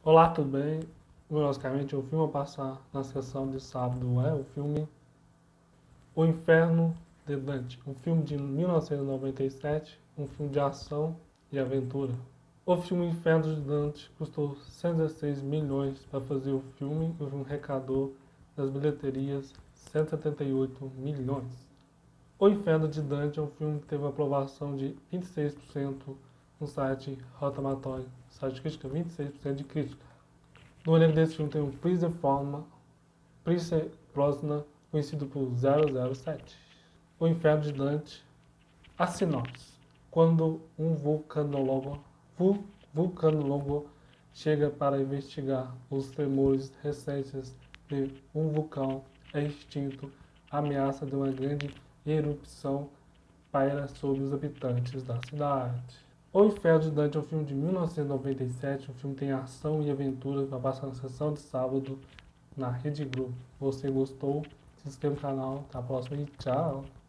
Olá, tudo bem? Basicamente, o filme a passar na sessão de sábado é o filme O Inferno de Dante, um filme de 1997, um filme de ação e aventura. O filme Inferno de Dante custou 116 milhões para fazer o filme e o filme arrecadou nas bilheterias 178 milhões. O Inferno de Dante é um filme que teve uma aprovação de 26% no site Rotten Tomatoes, site de crítica, 26% de crítica. No elenco desse filme tem o Pierce Brosnan, conhecido por 007. O Inferno de Dante. A sinopse. Quando um vulcanólogo chega para investigar os tremores recentes de um vulcão extinto, a ameaça de uma grande erupção paira sobre os habitantes da cidade. O Inferno de Dante é um filme de 1997, um filme que tem ação e aventura, vai passar na sessão de sábado na Rede Globo. Você gostou? Se inscreva no canal, até a próxima e tchau!